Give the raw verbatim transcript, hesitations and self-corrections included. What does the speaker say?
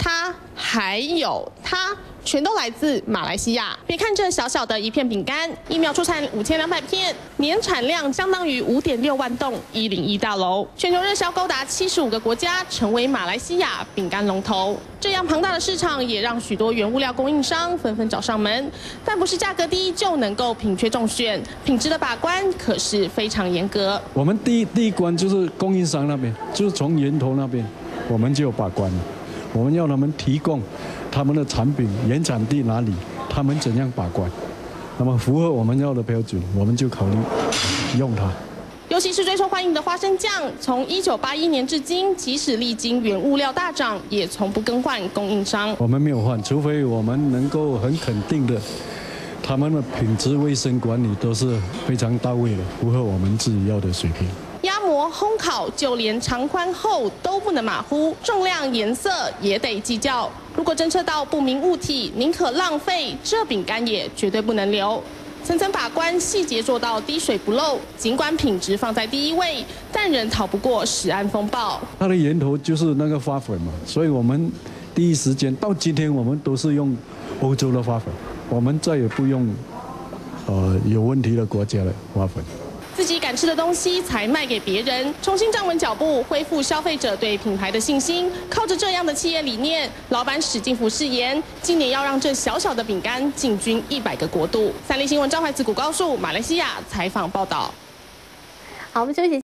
它，还有它。 全都来自马来西亚。别看这小小的一片饼干，一秒出产五千两百片，年产量相当于五点六万栋一零一大楼。全球热销高达七十五个国家，成为马来西亚饼干龙头。这样庞大的市场，也让许多原物料供应商纷纷找上门。但不是价格低就能够品缺中选，品质的把关可是非常严格。 我们第一第一关就是供应商那边，就是从源头那边，我们就有把关了。我们要他们提供。 他们的产品原产地哪里？他们怎样把关？那么符合我们要的标准，我们就考虑用它。 尤其是最受欢迎的花生酱，从一九八一年至今，即使历经原物料大涨，也从不更换供应商。 我们没有换，除非我们能够很肯定的，他们的品质卫生管理都是非常到位的，符合我们自己要的水平。 压模、烘烤，就连长宽厚都不能马虎，重量、颜色也得计较。如果侦测到不明物体，宁可浪费，这饼干也绝对不能留。层层把关，细节做到滴水不漏。尽管品质放在第一位，但仍逃不过食安风暴。 它的源头就是那个花粉嘛，所以我们第一时间到今天，我们都是用欧洲的花粉，我们再也不用呃有问题的国家的花粉。 自己敢吃的东西才卖给别人，重新站稳脚步，恢复消费者对品牌的信心。靠着这样的企业理念，老板史进福誓言，今年要让这小小的饼干进军一百个国度。三立新闻张怀慈、古高树，马来西亚采访报道。 好，我们休息。